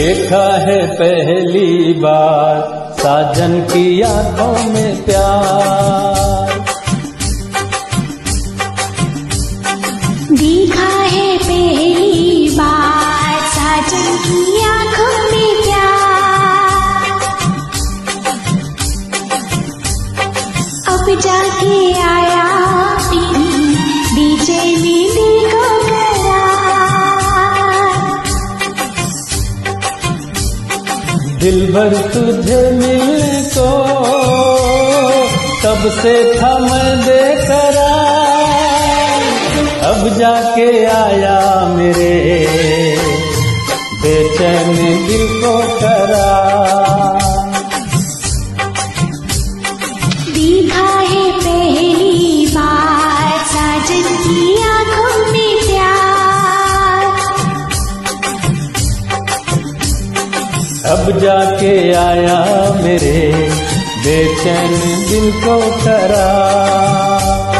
देखा है पहली बार साजन की आंखों में प्यार। देखा है पहली बार साजन की आंखों में प्यार। अब जाके आया बेचैनी दिल को दिल भर तुझे मिलने को तब से था मैं बेकरार। अब जाके आया मेरे बेचैन दिल को करार। देखा है पहली बार साजन की आंखों में प्यार। अब जाके आया मेरे बेचैन दिल को करार।